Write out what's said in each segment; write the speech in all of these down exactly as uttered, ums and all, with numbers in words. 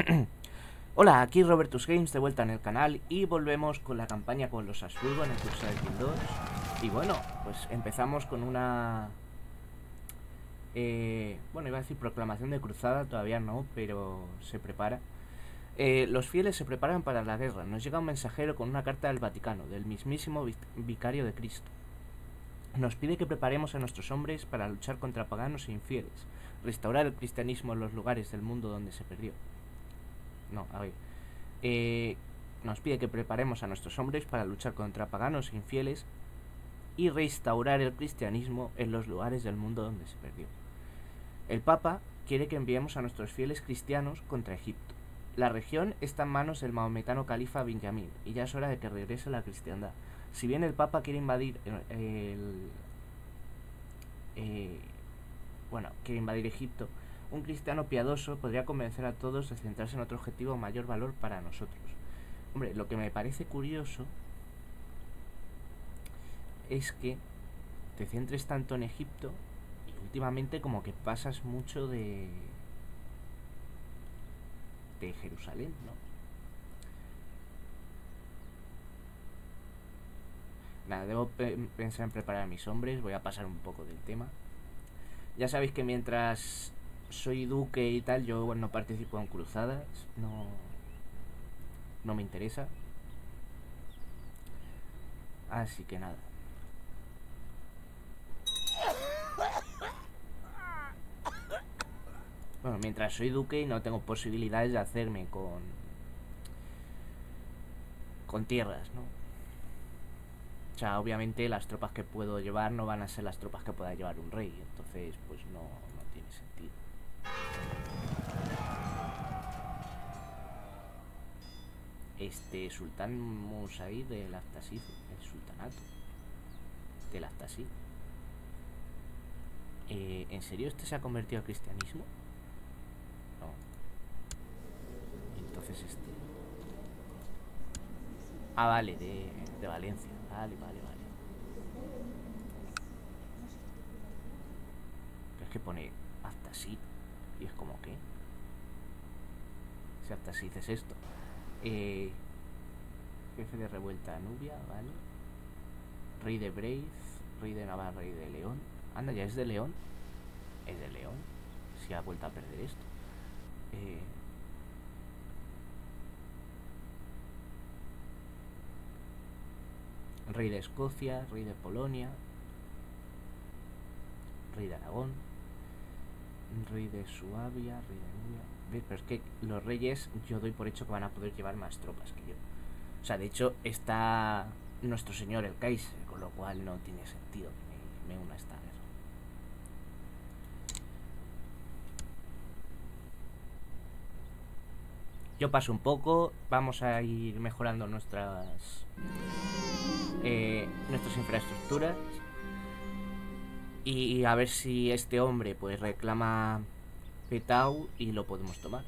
Hola, aquí Robertus Games de vuelta en el canal y volvemos con la campaña con los Habsburgo en el Crusader King dos. Y bueno, pues empezamos con una... Eh, bueno, iba a decir proclamación de cruzada, todavía no, pero se prepara. Eh, los fieles se preparan para la guerra. Nos llega un mensajero con una carta del Vaticano, del mismísimo vicario de Cristo. Nos pide que preparemos a nuestros hombres para luchar contra paganos e infieles, restaurar el cristianismo en los lugares del mundo donde se perdió. No, a ver. Eh, nos pide que preparemos a nuestros hombres para luchar contra paganos e infieles y restaurar el cristianismo en los lugares del mundo donde se perdió. El Papa quiere que enviemos a nuestros fieles cristianos contra Egipto. La región está en manos del maometano califa Benjamín y ya es hora de que regrese la cristiandad. Si bien el Papa quiere invadir el, el eh, bueno, quiere invadir Egipto, un cristiano piadoso podría convencer a todos de centrarse en otro objetivo de mayor valor para nosotros. Hombre, lo que me parece curioso es que te centres tanto en Egipto y últimamente como que pasas mucho de de Jerusalén, ¿no? Nada, debo pe pensar en preparar a mis hombres. Voy a pasar un poco del tema. Ya sabéis que mientras soy duque y tal, yo bueno, no participo en cruzadas. No, no me interesa. Así que nada. Bueno, mientras soy duque y no tengo posibilidades de hacerme con con tierras, ¿no? O sea, obviamente las tropas que puedo llevar no van a ser las tropas que pueda llevar un rey. Entonces, pues no, no tiene sentido. Este sultán Musaid del Aftasí, el sultanato del Aftasí. Eh, ¿En serio este se ha convertido al cristianismo? No. Entonces este... Ah, vale, de, de Valencia. Vale, vale, vale. Pero es que pone Aftasí y es como que... Si Aftasí es esto. Eh, jefe de revuelta Nubia, vale. Rey de Brave, rey de Navarra, rey de León. Anda, ya es de León. Es de León. Si ha vuelto a perder esto. Eh, rey de Escocia, rey de Polonia, rey de Aragón, rey de Suabia, rey de Nubia. ¿Ves? Pero es que los reyes yo doy por hecho que van a poder llevar más tropas que yo. O sea, de hecho está nuestro señor el Kaiser, con lo cual no tiene sentido que me, me una esta guerra. Yo paso un poco, vamos a ir mejorando nuestras eh, nuestras infraestructuras y a ver si este hombre pues reclama Petau y lo podemos tomar.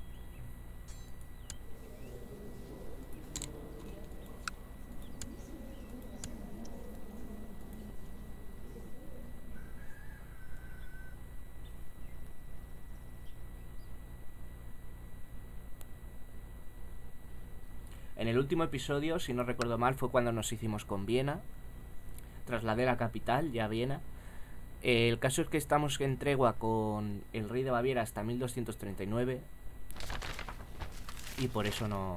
En el último episodio, si no recuerdo mal, fue cuando nos hicimos con Viena. Trasladé la capital ya a Viena. Eh, el caso es que estamos en tregua con el rey de Baviera hasta mil doscientos treinta y nueve. Y por eso no...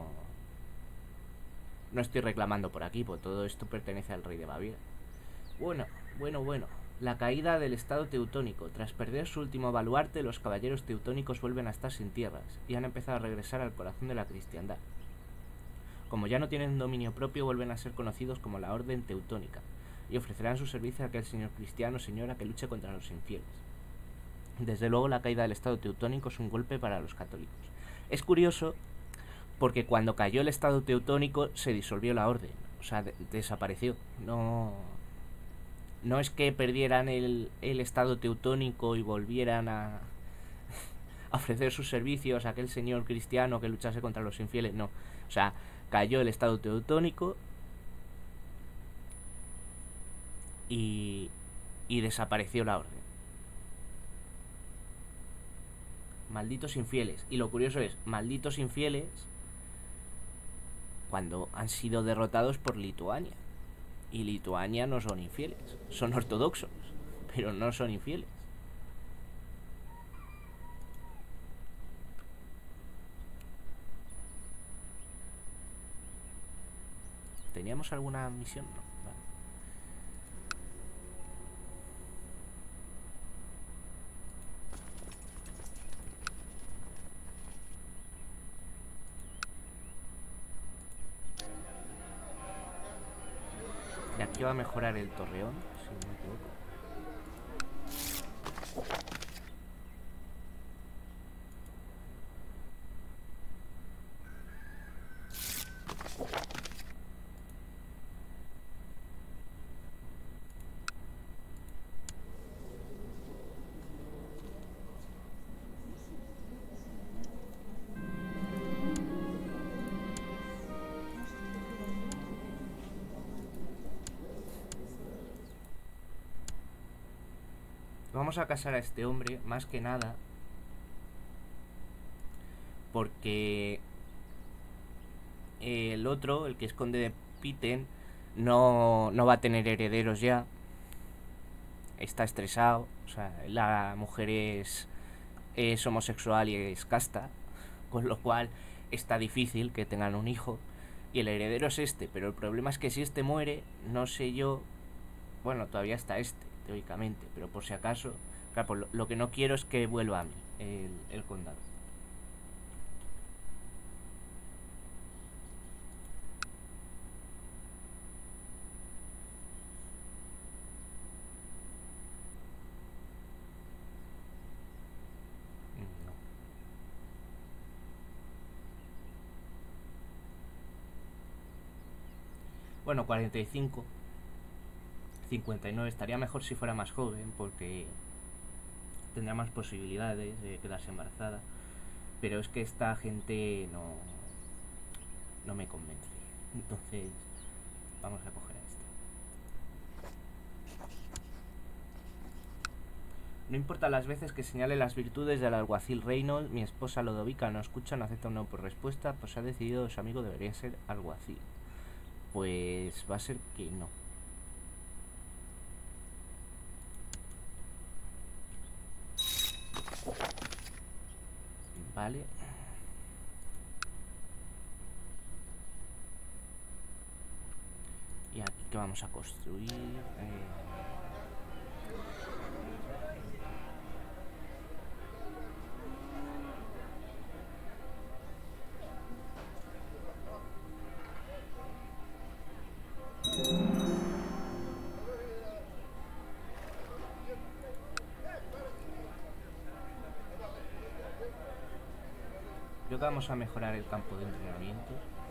No estoy reclamando por aquí, porque todo esto pertenece al rey de Baviera. Bueno, bueno, bueno. La caída del estado teutónico. Tras perder su último baluarte, los caballeros teutónicos vuelven a estar sin tierras y han empezado a regresar al corazón de la cristiandad. Como ya no tienen dominio propio, vuelven a ser conocidos como la Orden Teutónica y ofrecerán su servicio a aquel señor cristiano o señora que luche contra los infieles. Desde luego la caída del Estado teutónico es un golpe para los católicos. Es curioso porque cuando cayó el Estado teutónico se disolvió la orden, o sea, de desapareció. No, no es que perdieran el, el Estado teutónico y volvieran a, a ofrecer sus servicios a aquel señor cristiano que luchase contra los infieles, no. O sea, cayó el Estado teutónico y, y desapareció la orden. Malditos infieles. Y lo curioso es, malditos infieles cuando han sido derrotados por Lituania. Y Lituania no son infieles, son ortodoxos, pero no son infieles. ¿Teníamos alguna misión? No. Vale. De aquí va a mejorar el torreón, si no me equivoco. Vamos a casar a este hombre, más que nada, porque el otro, el que es conde de Piten, no, no va a tener herederos ya. Está estresado, o sea, la mujer es, es homosexual y es casta, con lo cual está difícil que tengan un hijo. Y el heredero es este, pero el problema es que si este muere, no sé yo... Bueno, todavía está este, teóricamente, pero por si acaso... Claro, pues lo, lo que no quiero es que vuelva a mí el, el condado. No. Bueno, cuarenta y cinco. cincuenta y nueve. Estaría mejor si fuera más joven, porque tendrá más posibilidades de quedarse embarazada. Pero es que esta gente no, no me convence. Entonces, vamos a coger a este. No importa las veces que señale las virtudes del alguacil Reynolds, mi esposa Lodovica no escucha, no acepta una por respuesta, pues ha decidido su amigo debería ser alguacil. Pues va a ser que no. Vale. Y aquí que vamos a construir... Eh... Creo que vamos a mejorar el campo de entrenamiento.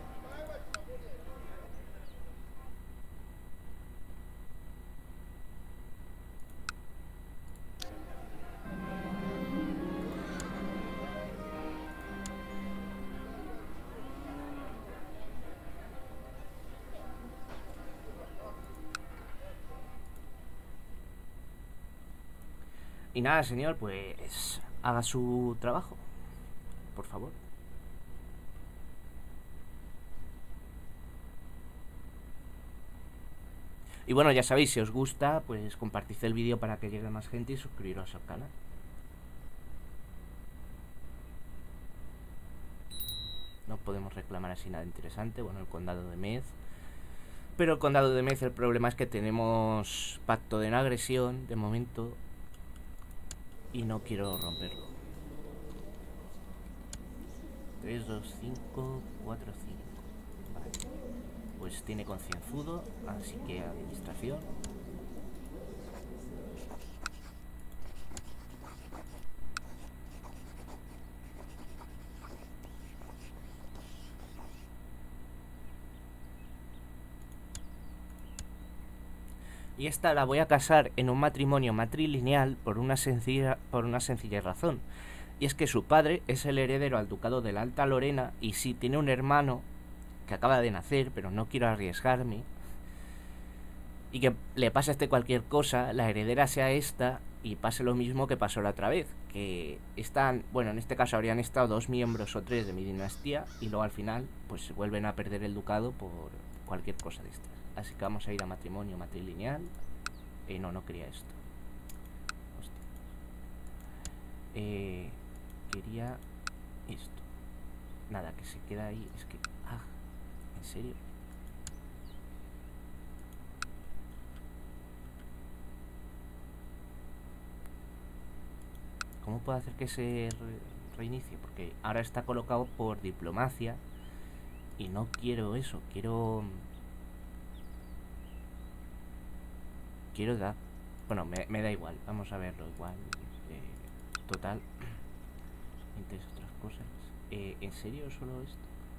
Y nada, señor, pues haga su trabajo, por favor. Y bueno, ya sabéis, si os gusta, pues compartid el vídeo para que llegue más gente y suscribiros al canal. No podemos reclamar así nada interesante. Bueno, el condado de Mez. Pero el condado de Mez, el problema es que tenemos pacto de no agresión, de momento. Y no quiero romperlo. tres, dos, cinco, cuatro, cinco. Vale. Pues tiene concienzudo, así que administración. Y esta la voy a casar en un matrimonio matrilineal por una sencilla, por una sencilla razón. Y es que su padre es el heredero al ducado de la Alta Lorena y sí tiene un hermano que acaba de nacer, pero no quiero arriesgarme. Y que le pase a este cualquier cosa, la heredera sea esta y pase lo mismo que pasó la otra vez, que están, bueno, en este caso habrían estado dos miembros o tres de mi dinastía y luego al final pues vuelven a perder el ducado por cualquier cosa de estas. Así que vamos a ir a matrimonio matrilineal. Eh, no, no quería esto. Hostia. Eh, quería esto. Nada, que se queda ahí. Es que... Ah, ¿en serio? ¿Cómo puedo hacer que se re reinicie? Porque ahora está colocado por diplomacia y no quiero eso. Quiero... Quiero dar... Bueno, me, me da igual. Vamos a verlo igual. Eh, total. Entre otras cosas. Eh, ¿En serio solo esto?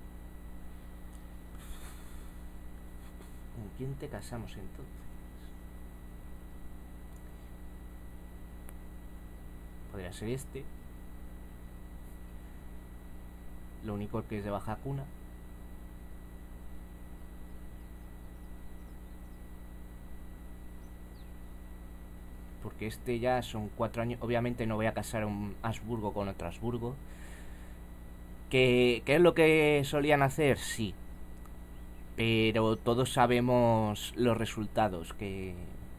¿Con quién te casamos entonces? Podría ser este. Lo único que es de baja cuna. Porque este ya son cuatro años. Obviamente no voy a casar un Habsburgo con otro Habsburgo. ¿Qué, ¿Qué es lo que solían hacer? Sí. Pero todos sabemos los resultados que,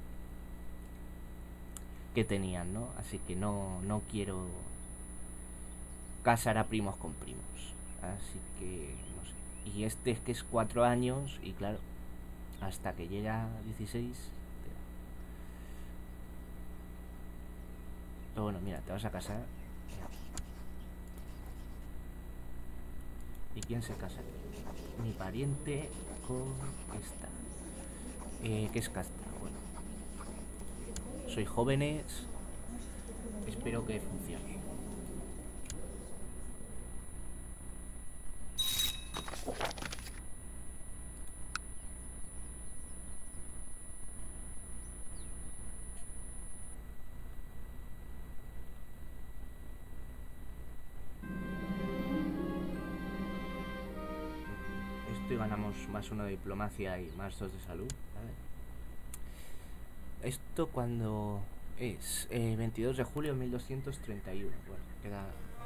que tenían, ¿no? Así que no, no quiero casar a primos con primos. Así que, no sé. Y este es que es cuatro años y claro, hasta que llega a dieciséis... Pero bueno, mira, te vas a casar. ¿Y quién se casa aquí? Mi pariente con esta. Eh, ¿Qué es casta? Bueno. Soy jóvenes. Espero que funcione. Esto y ganamos más uno de diplomacia y más dos de salud. ¿Vale? Esto cuando es eh, veintidós de julio de mil doscientos treinta y uno. Bueno, queda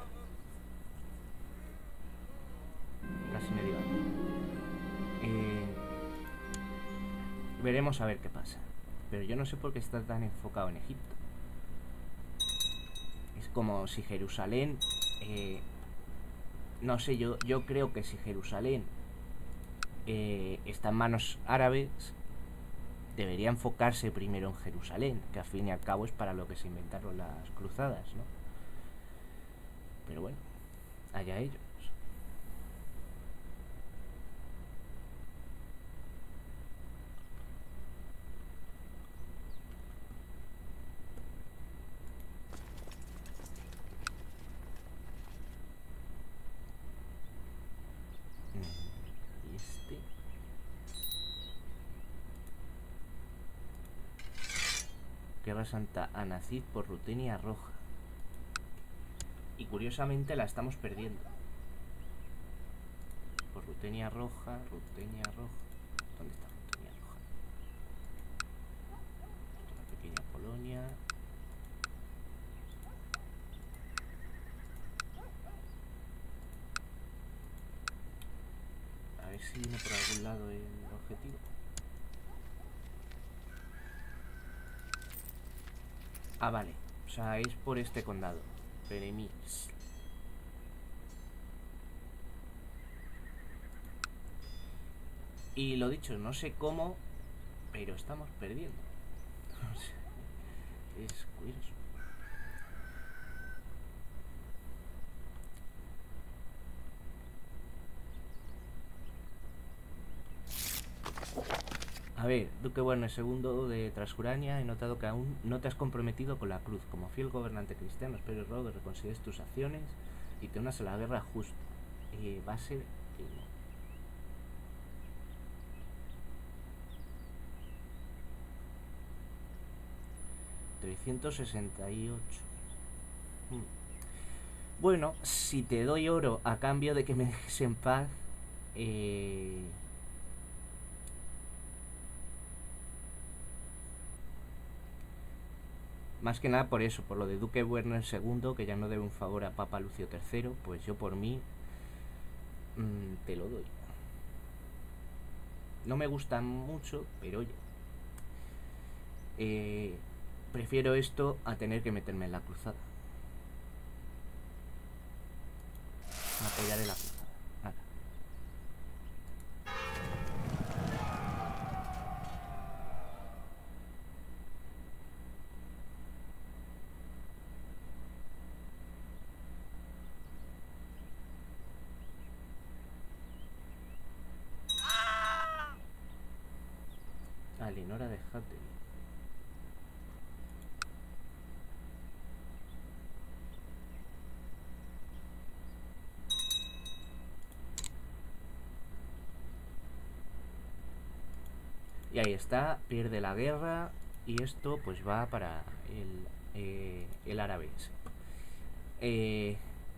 casi medio año. Eh, veremos a ver qué pasa. Pero yo no sé por qué está tan enfocado en Egipto. Es como si Jerusalén... Eh, no sé, yo, yo creo que si Jerusalén eh, está en manos árabes, debería enfocarse primero en Jerusalén, que al fin y al cabo es para lo que se inventaron las cruzadas, ¿no? Pero bueno, allá ellos. Guerra Santa a Nacid por Rutenia Roja. Y curiosamente la estamos perdiendo. Por Rutenia Roja, Rutenia Roja. ¿Dónde está Rutenia Roja? Una pequeña Polonia. A ver si viene por algún lado el objetivo. Ah, vale. O sea, es por este condado. Peremils. Y lo dicho, no sé cómo, pero estamos perdiendo. Es curioso. A ver, Duque Bueno segundo de Transjurania, he notado que aún no te has comprometido con la cruz. Como fiel gobernante cristiano, espero y ruego que reconsideres tus acciones y te unas a la guerra justa. Eh, va a ser que no. trescientos sesenta y ocho. Hmm. Bueno, si te doy oro a cambio de que me dejes en paz, eh... Más que nada por eso, por lo de Duque Werner segundo, que ya no debe un favor a Papa Lucio tercero, pues yo por mí mmm, te lo doy. No me gustan mucho, pero oye, eh, prefiero esto a tener que meterme en la cruzada. Me apoyaré la cruzada. Nada. Alinora de Hattel. Y ahí está, pierde la guerra. Y esto pues va para el, eh, el árabe ese. Eh,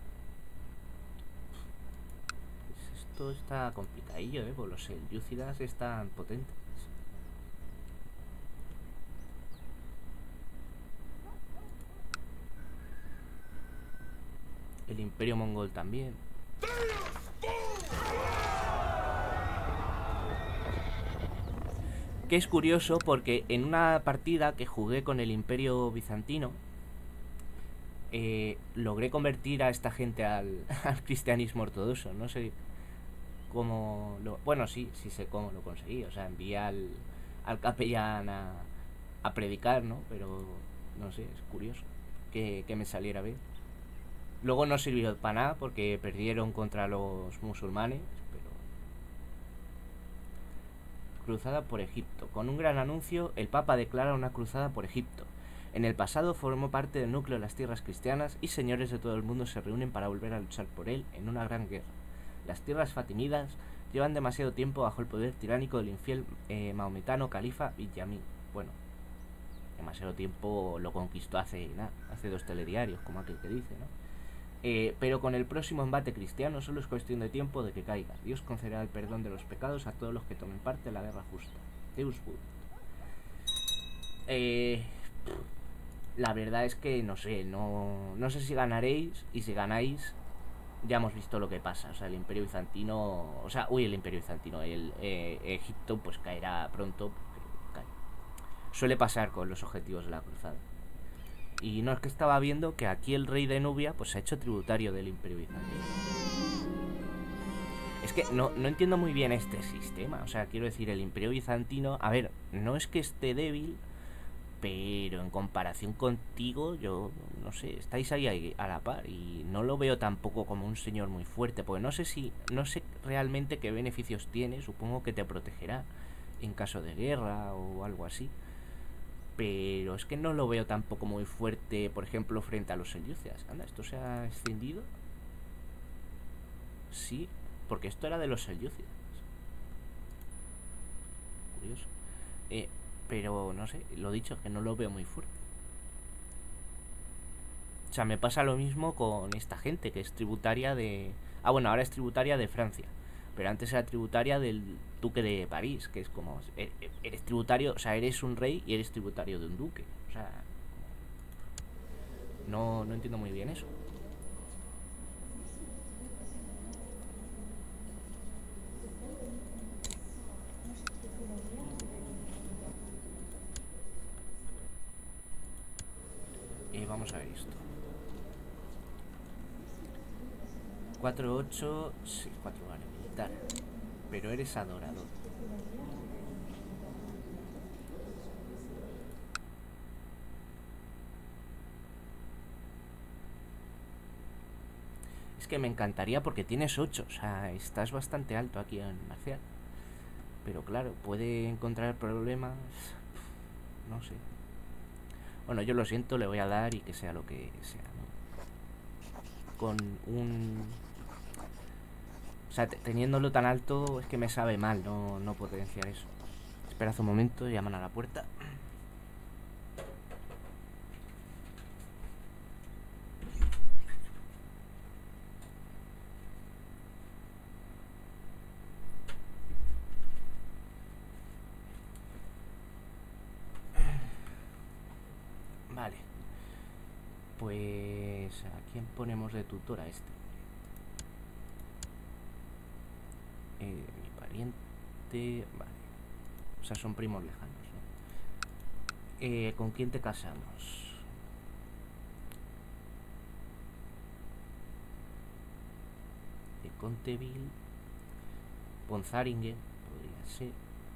pues esto está complicadillo, ¿eh? Pues los selyúcidas están potentes. El imperio mongol también. Que es curioso porque en una partida que jugué con el imperio bizantino, eh, logré convertir a esta gente al, al cristianismo ortodoxo. No sé cómo lo... Bueno, sí, sí sé cómo lo conseguí. O sea, envié al, al capellán a, a predicar, ¿no? Pero no sé, es curioso que, que me saliera bien. Luego no sirvió para nada porque perdieron contra los musulmanes, pero... Cruzada por Egipto. Con un gran anuncio, el Papa declara una cruzada por Egipto. En el pasado formó parte del núcleo de las tierras cristianas y señores de todo el mundo se reúnen para volver a luchar por él en una gran guerra. Las tierras fatimidas llevan demasiado tiempo bajo el poder tiránico del infiel eh, maometano califa Yamín. Bueno, demasiado tiempo lo conquistó hace nada, hace dos telediarios, como aquel que dice, ¿no? Eh, pero con el próximo embate cristiano solo es cuestión de tiempo de que caiga. Dios concederá el perdón de los pecados a todos los que tomen parte en la guerra justa. Deus Vult. Eh, la verdad es que no sé, no, no sé si ganaréis, y si ganáis ya hemos visto lo que pasa. O sea, el imperio bizantino, o sea, uy, el imperio bizantino, el eh, Egipto pues caerá pronto, porque cae. Suele pasar con los objetivos de la cruzada. Y no, es que estaba viendo que aquí el rey de Nubia pues se ha hecho tributario del imperio bizantino. Es que no, no entiendo muy bien este sistema. O sea, quiero decir, el imperio bizantino, a ver, no es que esté débil, pero en comparación contigo, yo no sé, estáis ahí, ahí a la par. Y no lo veo tampoco como un señor muy fuerte, porque no sé si, no sé realmente qué beneficios tiene. Supongo que te protegerá en caso de guerra o algo así. Pero es que no lo veo tampoco muy fuerte, por ejemplo, frente a los selyúcidas. Anda, ¿esto se ha extendido? Sí, porque esto era de los selyúcidas. Curioso. Eh, pero no sé, lo dicho, que no lo veo muy fuerte. O sea, me pasa lo mismo con esta gente que es tributaria de... Ah, bueno, ahora es tributaria de Francia. Pero antes era tributaria del duque de París, que es como... Eres tributario, o sea, eres un rey y eres tributario de un duque. O sea... No, no entiendo muy bien eso. Y vamos a ver esto. cuatro ocho... Sí, cuatro vale, militar. Pero eres adorador. Es que me encantaría porque tienes ocho. O sea, estás bastante alto aquí en marcial. Pero claro, puede encontrar problemas. No sé. Bueno, yo lo siento, le voy a dar y que sea lo que sea, ¿no? Con un... O sea, teniéndolo tan alto es que me sabe mal no, no potenciar eso. Esperad un momento, llaman a la puerta. Vale, Pues... ¿a quién ponemos de tutor a este? Eh, mi pariente... Vale. O sea, son primos lejanos, ¿no? Eh, ¿con quién te casamos? De Conteville. Ponzaringen, podría ser.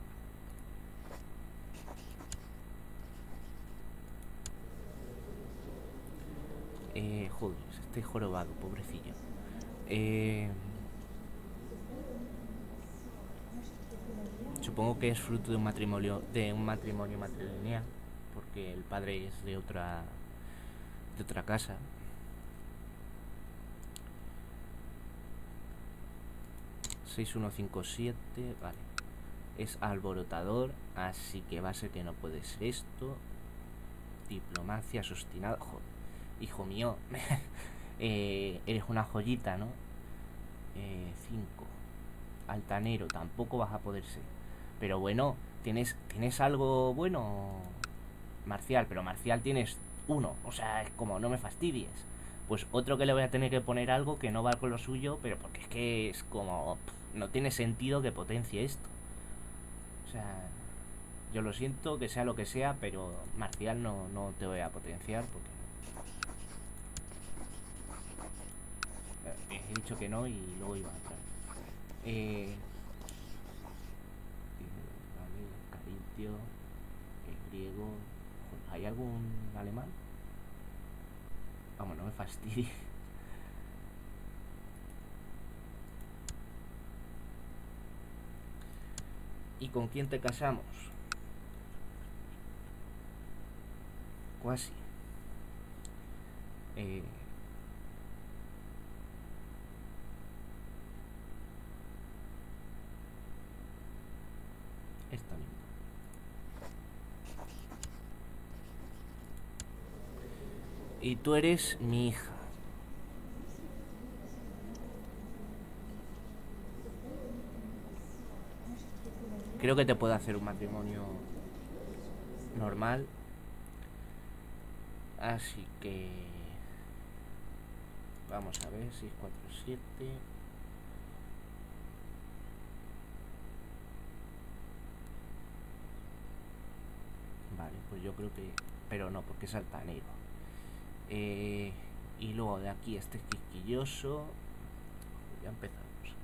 Eh, joder, estoy jorobado, pobrecillo. Eh, supongo que es fruto de un matrimonio, de un matrimonio matrilineal, porque el padre es de otra, de otra casa. seis uno cinco siete, vale. Es alborotador, así que va a ser que no puede ser esto. Diplomacia obstinada. Joder, hijo mío. eh, eres una joyita, ¿no? cinco. Eh, Altanero, tampoco vas a poder ser. Pero bueno, ¿tienes, ¿tienes algo bueno? Marcial, pero Marcial tienes uno. O sea, es como, no me fastidies. Pues otro que le voy a tener que poner algo que no va con lo suyo, pero porque es que es como... no tiene sentido que potencie esto. O sea, yo lo siento, que sea lo que sea, pero Marcial no, no te voy a potenciar porque... he dicho que no y luego iba a entrar. Eh... Vale, carintio, el griego... ¿Hay algún alemán? Vamos, no me fastidie. ¿Y con quién te casamos? Cuasi. Eh... Esta misma. Y tú eres mi hija. Creo que te puedo hacer un matrimonio normal. Así que... vamos a ver, seis cuatro siete. Vale, pues yo creo que... pero no, porque es altanero. Eh, y luego de aquí este es quisquilloso. Ya empezamos.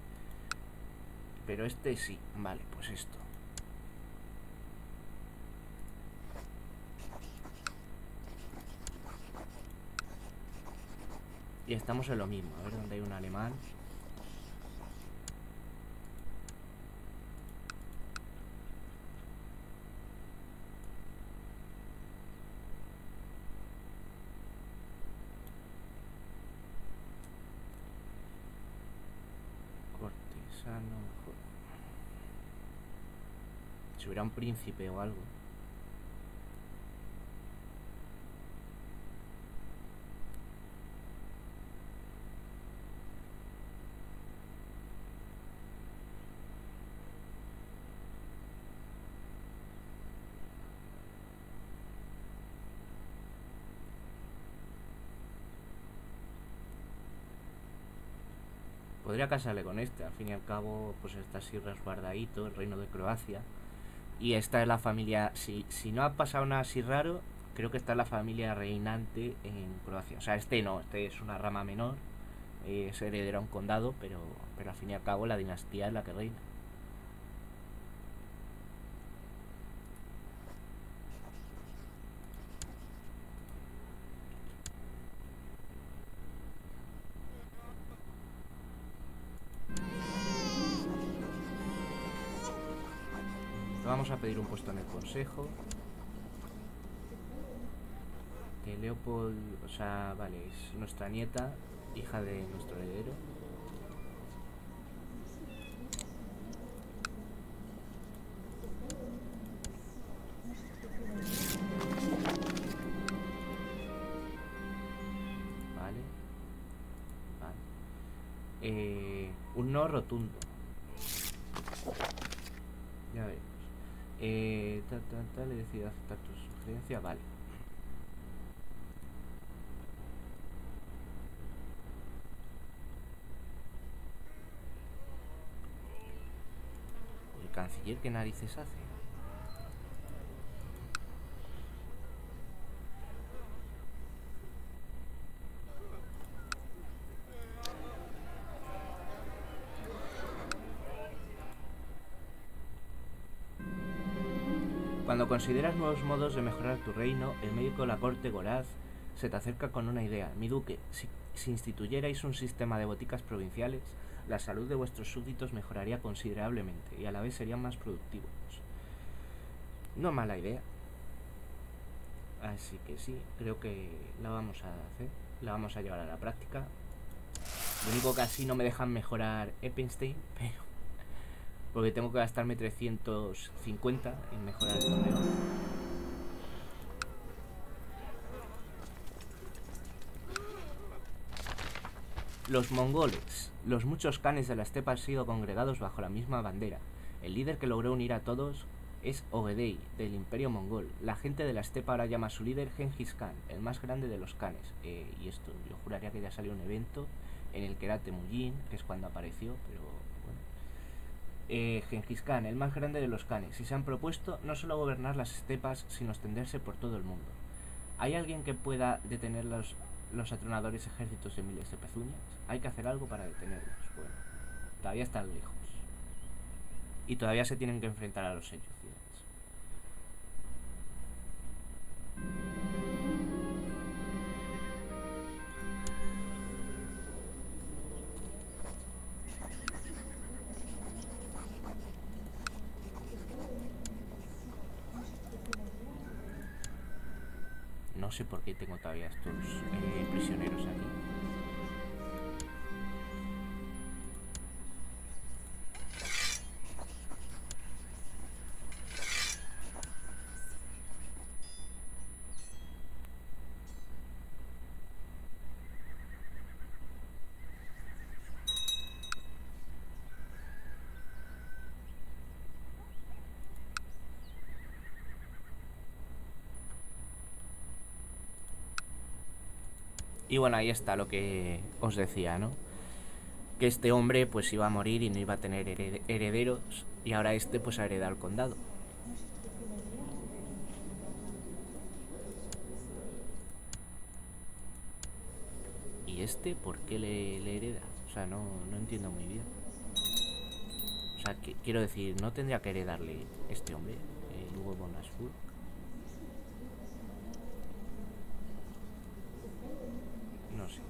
Pero este sí, vale, pues esto. Y estamos en lo mismo, a ver dónde hay un alemán. Cortesano, mejor. Si hubiera un príncipe o algo. Podría casarle con este, al fin y al cabo, pues está así resguardadito, el reino de Croacia. Y esta es la familia, si, si no ha pasado nada así raro, creo que esta es la familia reinante en Croacia. O sea, este no, este es una rama menor, eh, es heredero a un condado, pero, pero al fin y al cabo la dinastía es la que reina. Vamos a pedir un puesto en el consejo. Que Leopold, o sea, vale, es nuestra nieta, hija de nuestro heredero. Vale. Vale. Eh, un no rotundo. Ya veremos. Eh, tal, tal, tal, he decidido aceptar tu sugerencia, vale. canciller qué narices hace? Cuando consideras nuevos modos de mejorar tu reino, el médico de la corte Goraz se te acerca con una idea. Mi duque, si, si instituyerais un sistema de boticas provinciales, la salud de vuestros súbditos mejoraría considerablemente y a la vez serían más productivos. No mala idea. Así que sí, creo que la vamos a hacer, la vamos a llevar a la práctica. Lo único que así no me dejan mejorar Eppenstein, pero... porque tengo que gastarme trescientos cincuenta en mejorar el torneo. Los mongoles. Los muchos canes de la estepa han sido congregados bajo la misma bandera. El líder que logró unir a todos es Ogedei, del Imperio Mongol. La gente de la estepa ahora llama a su líder Genghis Khan, el más grande de los canes. Eh, y esto, yo juraría que ya salió un evento en el que era Temujin, que es cuando apareció, pero bueno. Eh, Genghis Khan, el más grande de los canes, y se han propuesto no solo gobernar las estepas, sino extenderse por todo el mundo. ¿Hay alguien que pueda detener los, los atronadores ejércitos de miles de pezuñas? Hay que hacer algo para detenerlos. Bueno, todavía están lejos. Y todavía se tienen que enfrentar a los sellos. No sé por qué tengo todavía estos eh, prisioneros aquí. Y bueno, ahí está lo que os decía, ¿no? Que este hombre pues iba a morir y no iba a tener herederos, y ahora este pues ha heredado el condado. ¿Y este por qué le, le hereda? O sea, no, no entiendo muy bien. O sea, que, quiero decir, ¿no tendría que heredarle este hombre, el Hugo von Ashford? No sé.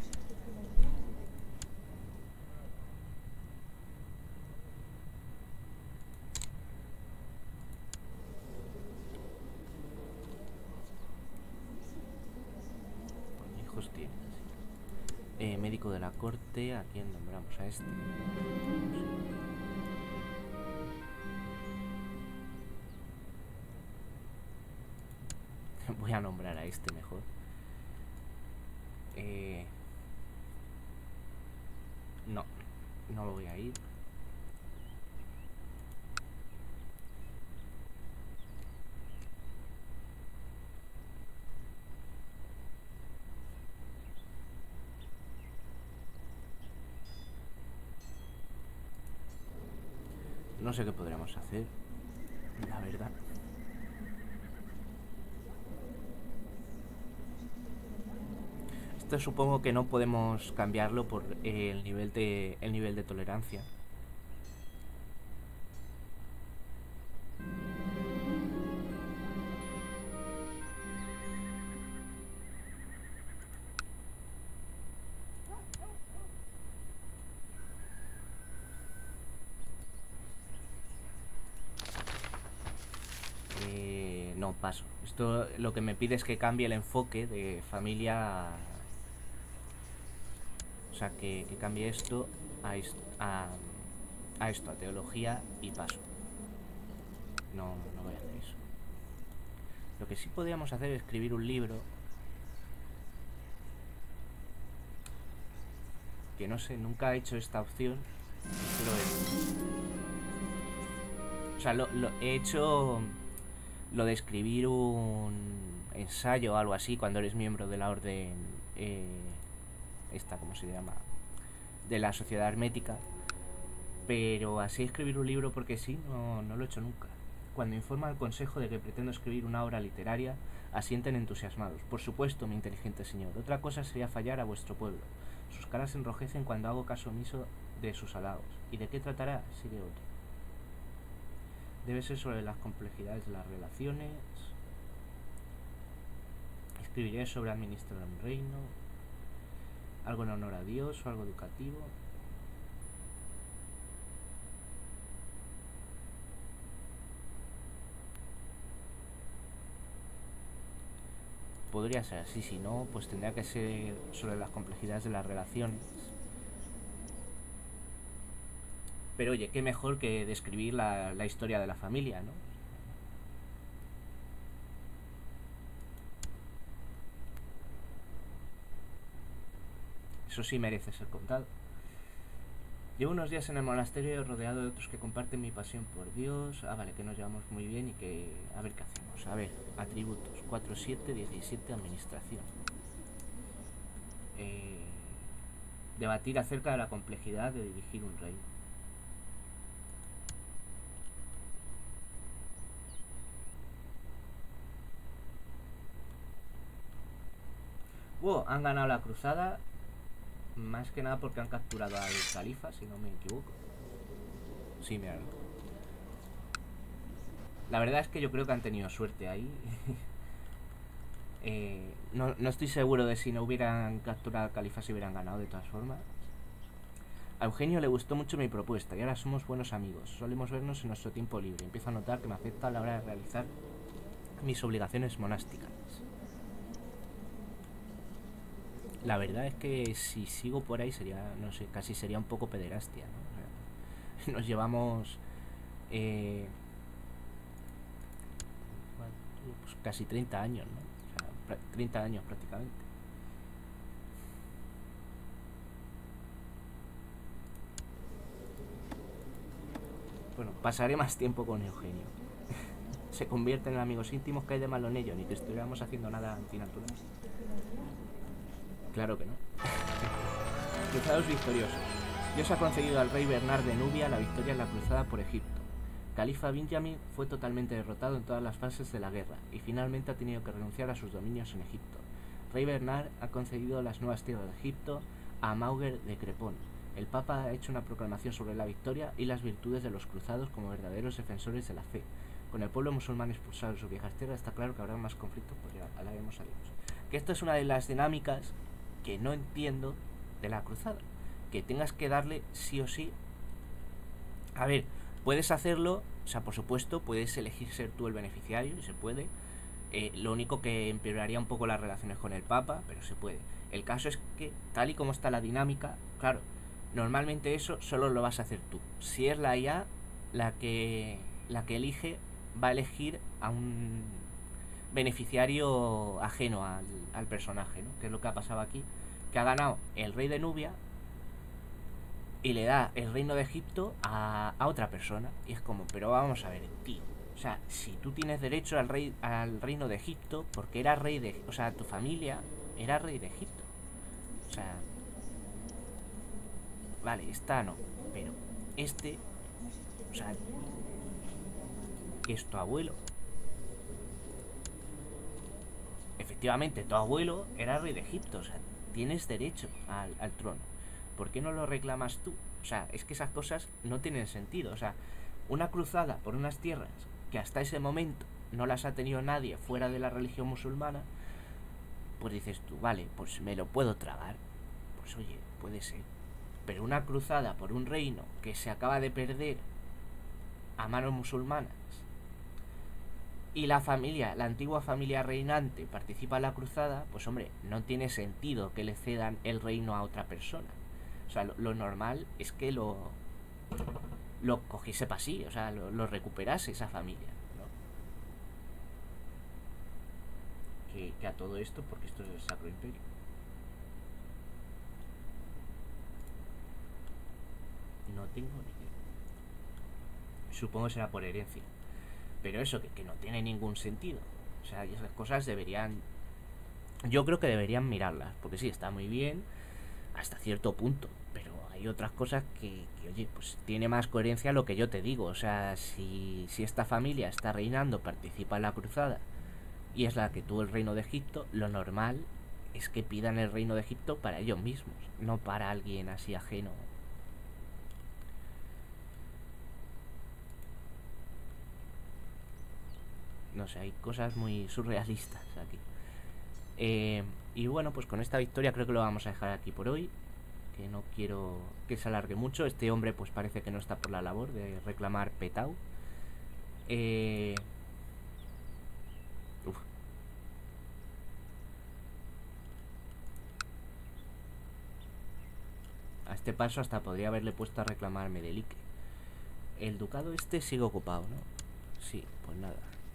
¿Cuántos hijos tienes? Eh, médico de la corte, ¿a quién nombramos? A este. Voy a nombrar a este mejor. Eh... No, no lo voy a ir. No sé qué podríamos hacer, la verdad. Esto supongo que no podemos cambiarlo por el nivel de, el nivel de tolerancia. Eh, no, paso. Esto lo que me pide es que cambie el enfoque de familia a... O sea, que, que cambie esto a, a, a esto, a teología, y paso. No, no voy a hacer eso. Lo que sí podríamos hacer es escribir un libro. Que no sé, nunca he hecho esta opción. Pero es... O sea, lo, lo he hecho lo de escribir un ensayo o algo así cuando eres miembro de la orden... Eh, esta, ¿cómo se llama? De la sociedad hermética. Pero así escribir un libro porque sí, no, no lo he hecho nunca. Cuando informa al consejo de que pretendo escribir una obra literaria, asienten entusiasmados. Por supuesto, mi inteligente señor. Otra cosa sería fallar a vuestro pueblo. Sus caras se enrojecen cuando hago caso omiso de sus halagos. ¿Y de qué tratará? Sigue otro. Debe ser sobre las complejidades de las relaciones. Escribiré sobre administrar un reino. Algo en honor a Dios o algo educativo. Podría ser así, si no, pues tendría que ser sobre las complejidades de las relaciones. Pero oye, qué mejor que describir la, la historia de la familia, ¿no? Eso sí merece ser contado. Llevo unos días en el monasterio rodeado de otros que comparten mi pasión por Dios. Ah, vale, que nos llevamos muy bien y que... A ver qué hacemos. A ver, atributos. cuatro, siete, diecisiete, administración. Eh, debatir acerca de la complejidad de dirigir un reino. Wow, han ganado la cruzada. Más que nada porque han capturado al califa, si no me equivoco. Sí, mira. La verdad es que yo creo que han tenido suerte ahí. eh, no, no estoy seguro de si no hubieran capturado al califa si hubieran ganado de todas formas. A Eugenio le gustó mucho mi propuesta y ahora somos buenos amigos. Solemos vernos en nuestro tiempo libre. Empiezo a notar que me afecta a la hora de realizar mis obligaciones monásticas. La verdad es que si sigo por ahí sería, no sé, casi sería un poco pederastia, ¿no? O sea, nos llevamos eh, pues casi treinta años, ¿no? O sea, treinta años prácticamente. Bueno, pasaré más tiempo con Eugenio. Se convierten en amigos íntimos, que hay de malo en ello, ni que estuviéramos haciendo nada antinatural. Claro que no. Cruzados victoriosos. Dios ha concedido al rey Bernard de Nubia la victoria en la cruzada por Egipto. Califa Benjamin fue totalmente derrotado en todas las fases de la guerra y finalmente ha tenido que renunciar a sus dominios en Egipto. Rey Bernard ha concedido las nuevas tierras de Egipto a Mauger de Crepón. El Papa ha hecho una proclamación sobre la victoria y las virtudes de los cruzados como verdaderos defensores de la fe. Con el pueblo musulmán expulsado de sus viejas tierras, está claro que habrá más conflictos, pues ya hablaremos a Dios. Que esto es una de las dinámicas que no entiendo de la cruzada. Que tengas que darle sí o sí. A ver, puedes hacerlo, o sea, por supuesto, puedes elegir ser tú el beneficiario, y se puede. Eh, lo único que empeoraría un poco las relaciones con el Papa, pero se puede. El caso es que, tal y como está la dinámica, claro, normalmente eso solo lo vas a hacer tú. Si es la I A la que, la que elige, va a elegir a un beneficiario ajeno al, al personaje, ¿no? Que es lo que ha pasado aquí, que ha ganado el rey de Nubia y le da el reino de Egipto a, a otra persona. Y es como, pero vamos a ver, tío, o sea, si tú tienes derecho al rey al reino de Egipto porque era rey de, o sea, tu familia era rey de Egipto, o sea, vale, esta no, pero este, o sea, es tu abuelo. Efectivamente, tu abuelo era rey de Egipto, o sea, tienes derecho al, al trono. ¿Por qué no lo reclamas tú? O sea, es que esas cosas no tienen sentido. O sea, una cruzada por unas tierras que hasta ese momento no las ha tenido nadie fuera de la religión musulmana, pues dices tú, vale, pues me lo puedo tragar. Pues oye, puede ser. Pero una cruzada por un reino que se acaba de perder a manos musulmanas y la familia, la antigua familia reinante participa en la cruzada, pues hombre, no tiene sentido que le cedan el reino a otra persona. O sea, lo, lo normal es que lo lo cogiese para sí, o sea, lo, lo recuperase esa familia, ¿no? Que, que a todo esto, porque esto es el Sacro Imperio. No tengo ni idea. Supongo que será por herencia. Pero eso, que, que no tiene ningún sentido. O sea, y esas cosas deberían... Yo creo que deberían mirarlas, porque sí, está muy bien hasta cierto punto, pero hay hay otras cosas que, que, oye, pues tiene más coherencia lo que yo te digo. O sea, si, si esta familia está reinando, participa en la cruzada y es la que tuvo el reino de Egipto, lo normal es que pidan el reino de Egipto para ellos mismos, no para alguien así ajeno. No sé, hay cosas muy surrealistas aquí. Eh, y bueno, pues con esta victoria creo que lo vamos a dejar aquí por hoy. Que no quiero que se alargue mucho. Este hombre pues parece que no está por la labor de reclamar Petau. Eh... Uf. A este paso hasta podría haberle puesto a reclamar Medelique. El ducado este sigue ocupado, ¿no? Sí, pues nada.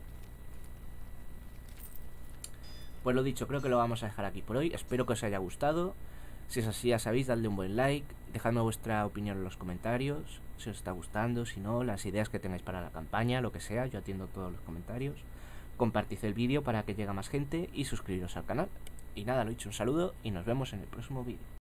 Pues lo dicho, creo que lo vamos a dejar aquí por hoy. Espero que os haya gustado. Si es así, ya sabéis, dadle un buen like. Dejadme vuestra opinión en los comentarios. Si os está gustando, si no, las ideas que tengáis para la campaña, lo que sea. Yo atiendo todos los comentarios. Compartid el vídeo para que llegue a más gente y suscribiros al canal. Y nada, lo dicho, un saludo y nos vemos en el próximo vídeo.